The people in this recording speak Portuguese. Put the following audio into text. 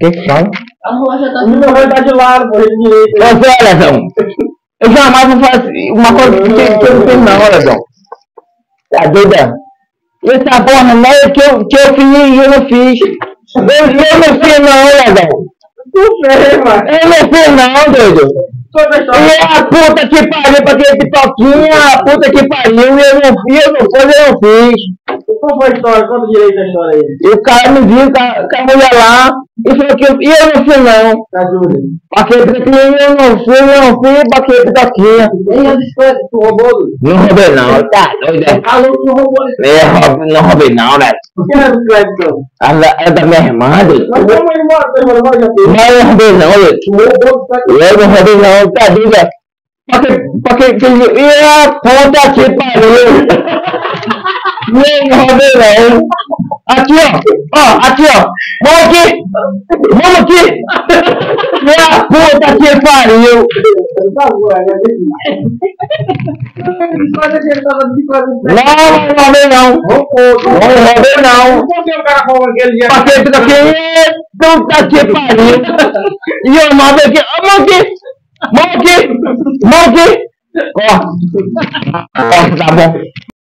Que fala? A rua já tá... O meu vai estar de lado, por ele direito. Você, Lesão, eu jamais vou fazer uma coisa que eu não fiz não, Lesão. Tá doida? Essa porra não é que eu fiz, eu não fiz. Eu não fiz não, Lesão. Tu fez, mano. Eu não fiz não, doido. E a puta que pariu pra aquele pitoquinha, a puta que pariu, eu não fiz. Qual foi a história? Conta direito a história aí. E o cara me viu com a mulher lá e falou que eu não fui não. Tá dúvida. Pra aquele pitoquinha eu não fui pra aquele pitoquinha. Nem as histórias que tu roubou. Não roubei não, tá doido. Falou que tu roubou. Não roubei não, né? Por que não é do crédito, então? É da minha irmã, doido. Mas como ele mora? Tua irmã já teve. Mas eu não roubei não, doido. Tu roubou do crédito. Eu não roubei não, tá doido. E a puta que pariu. Não roubei não. Aqui, ó. Aqui, ó. Vamos aqui. E a puta que pariu. Tá bom, né? Não roubei não. Não roubei não. Por que o cara falou aquele dia? Passei por aqui, puta que pariu. E eu mando aqui. Mão aqui. Corta, tá bom.